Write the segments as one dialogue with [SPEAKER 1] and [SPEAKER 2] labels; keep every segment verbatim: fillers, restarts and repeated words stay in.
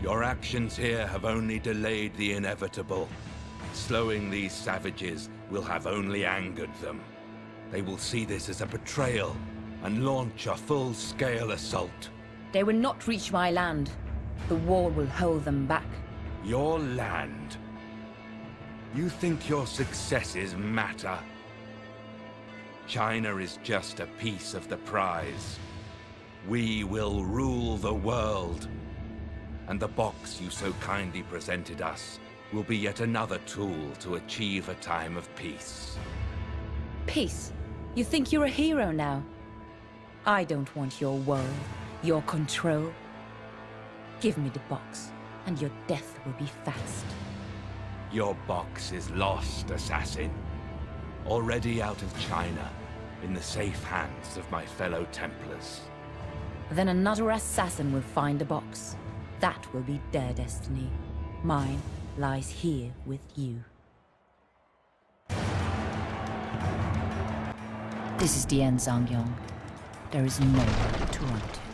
[SPEAKER 1] Your actions here have only delayed the inevitable. Slowing these savages will have only angered them. They will see this as a betrayal and launch a full-scale assault.
[SPEAKER 2] They will not reach my land. The wall will hold them back.
[SPEAKER 1] Your land? You think your successes matter? China is just a piece of the prize. We will rule the world. And the box you so kindly presented us will be yet another tool to achieve a time of peace.
[SPEAKER 2] Peace? You think you're a hero now? I don't want your world, your control. Give me the box, and your death will be fast.
[SPEAKER 1] Your box is lost, assassin. Already out of China, in the safe hands of my fellow Templars.
[SPEAKER 2] Then another assassin will find the box. That will be their destiny. Mine lies here with you. This is the end, Zhang Yong. There is nowhere to run to.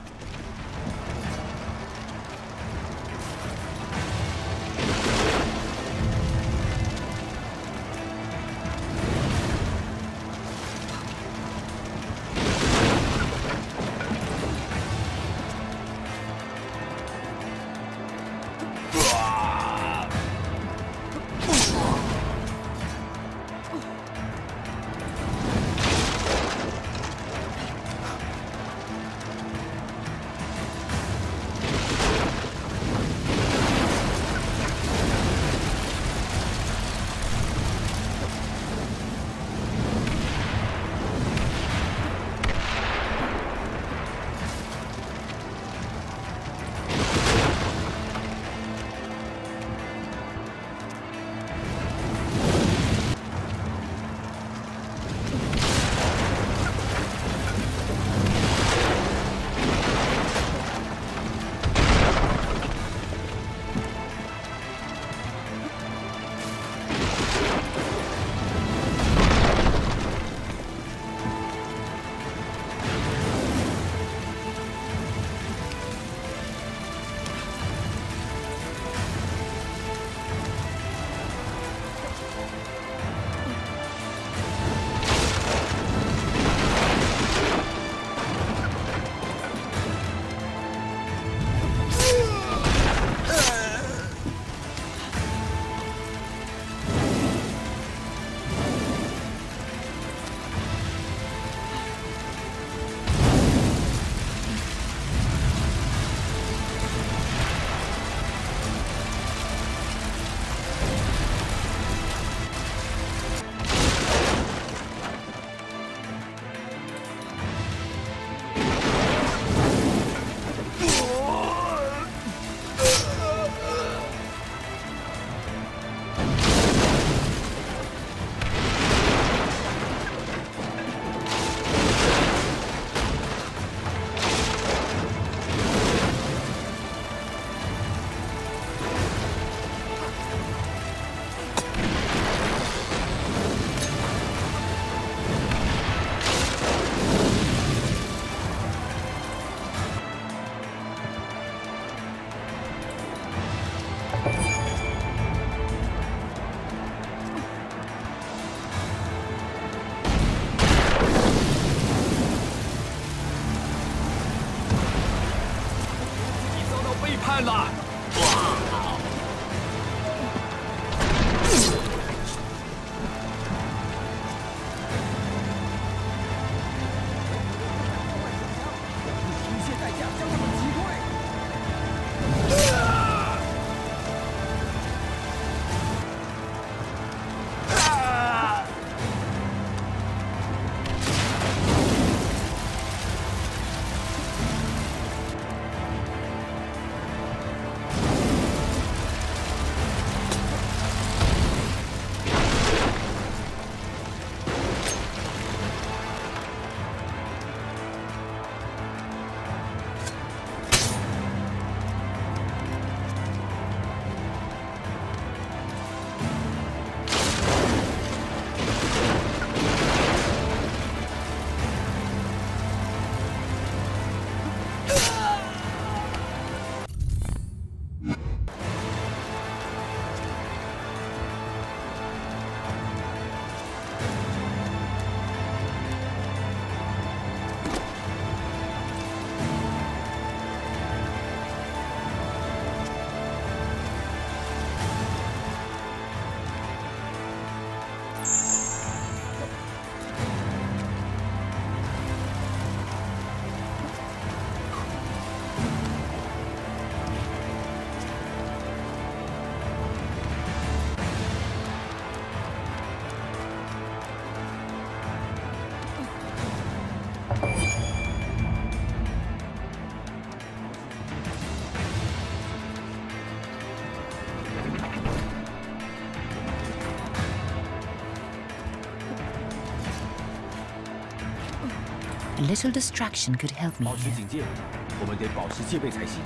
[SPEAKER 2] A little distraction could help me
[SPEAKER 3] 保持
[SPEAKER 2] here.
[SPEAKER 3] 警戒，我们得保持戒备才行。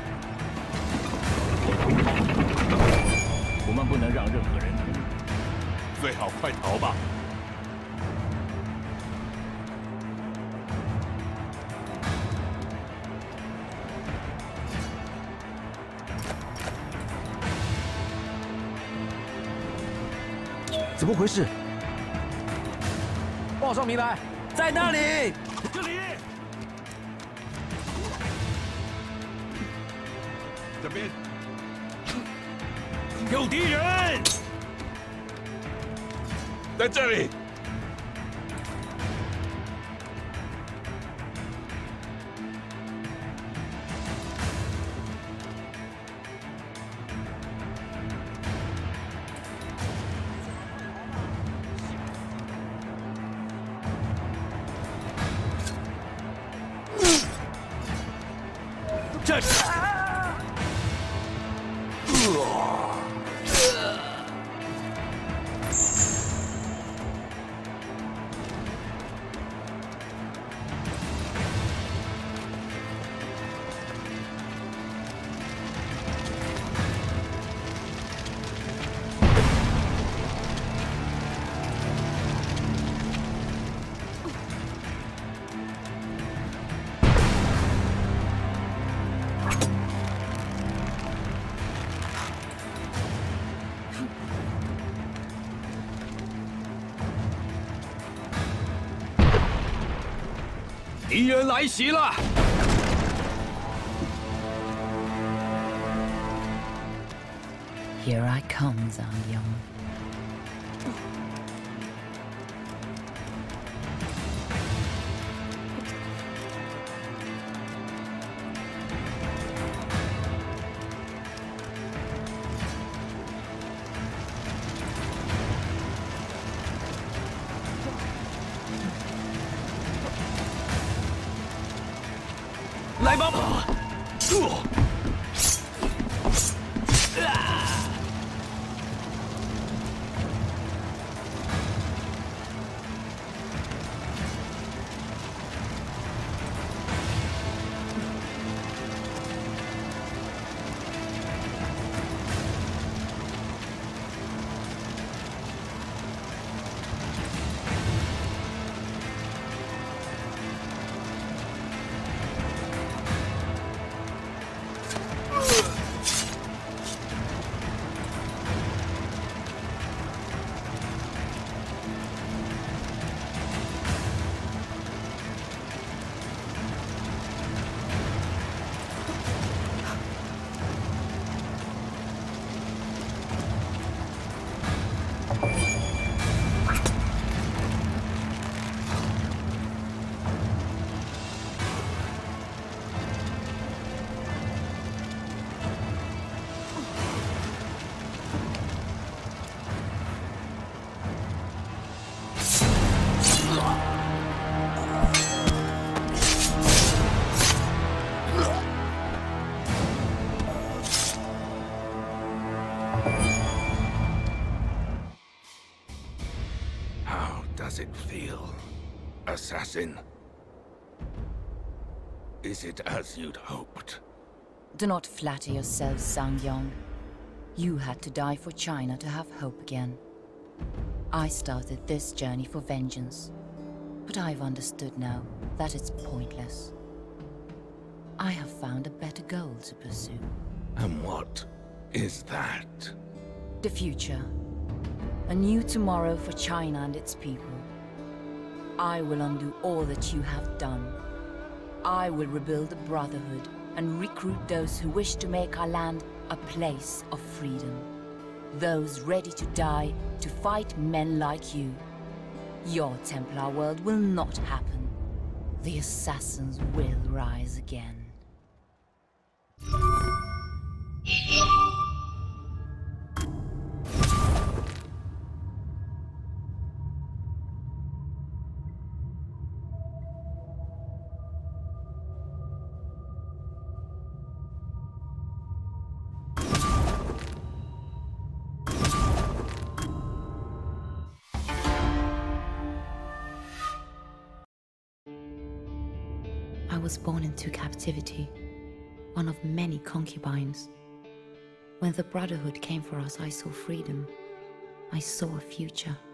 [SPEAKER 3] 我们不能让任何人突入，
[SPEAKER 4] 最好快逃吧。
[SPEAKER 3] 怎么回事？报上名来，在那里。
[SPEAKER 4] 这里，这边有敌人，在这里。 这是。敌人来袭了！
[SPEAKER 2] Here I come, Zhang Yong.
[SPEAKER 3] "来吧！
[SPEAKER 1] How does it feel, assassin? Is it as you'd hoped?
[SPEAKER 2] Do not flatter yourself, Zhang Yong. You had to die for China to have hope again. I started this journey for vengeance, but I've understood now that it's pointless. I have found a better goal to pursue.
[SPEAKER 1] And what is that?
[SPEAKER 2] The future. A new tomorrow for China and its people. I will undo all that you have done. I will rebuild the Brotherhood and recruit those who wish to make our land a place of freedom. Those ready to die to fight men like you. Your Templar world will not happen. The assassins will rise again. I was born into captivity, one of many concubines. When the Brotherhood came for us, I saw freedom. I saw a future.